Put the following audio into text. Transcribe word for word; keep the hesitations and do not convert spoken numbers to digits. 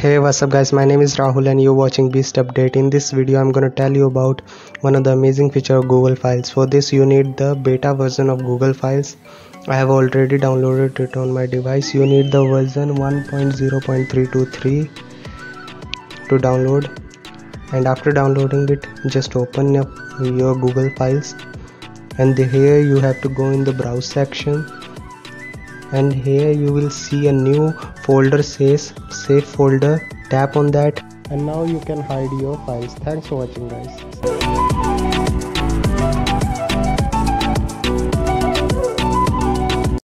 Hey, what's up guys, my name is Rahul and you're watching Beast Update. In this video I'm gonna tell you about one of the amazing feature of Google Files. For this you need the beta version of Google Files. I have already downloaded it on my device. You need the version one point zero point three two three to download, and after downloading it just open up your Google Files, and here you have to go in the browse section, and here you will see a new folder says save folder. Tap on that and now you can hide your files. Thanks for watching guys.